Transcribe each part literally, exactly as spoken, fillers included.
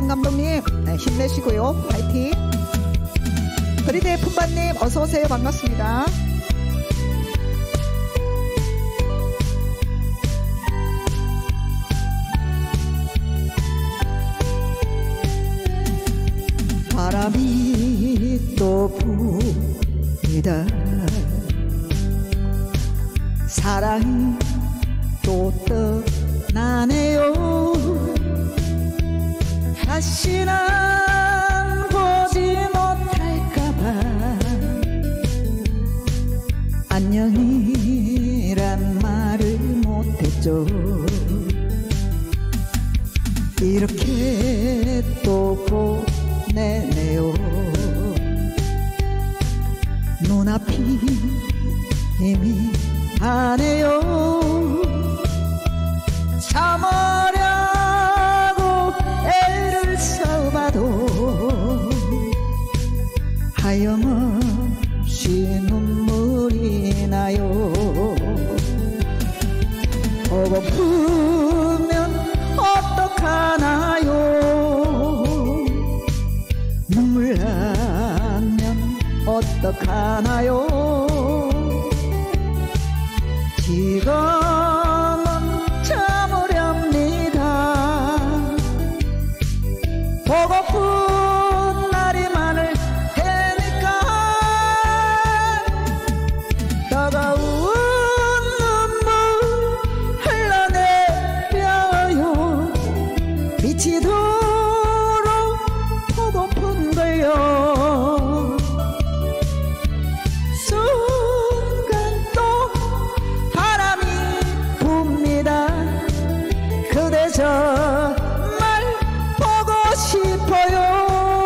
감독님 네, 힘내시고요. 파이팅. 그리대 품바님 어서오세요. 반갑습니다. 바람이 또 부니다 사랑이 또 떠나네요. 다시는 보지 못할까봐 안녕이란 말을 못했죠. 이렇게 또 보내네요. 눈앞이 희미하네요. 참으려고 애를 써봐도 하염없이 눈물이 나요. 보고프면 어떡하나요. 눈물 나면 어떡하나요. 지금은 참으렵니다. 보고픈 날이 많을 테니까 따가운 눈물 흘러내려요. 미치도록 보고픈 걸요. 순간 또 바람이 붑니다. 그대 정말 보고 싶어요.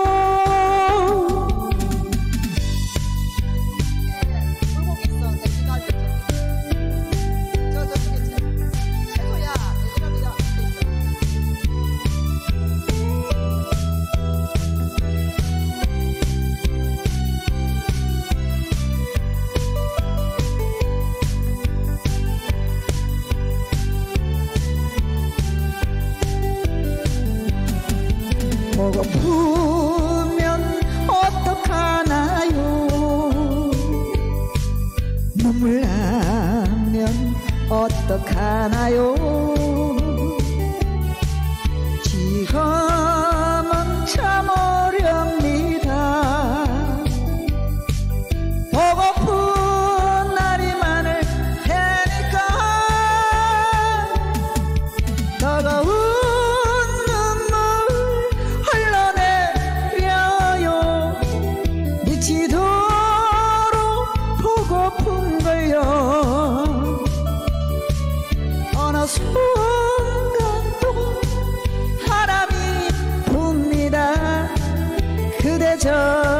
보고프면 어떡하나요. 눈물 나면 어떡하나요. 지금은 참으렵니다. 보고픈 날이 많을 테니까 따가운 어느 순간 또 바람이 붑니다. 그대 저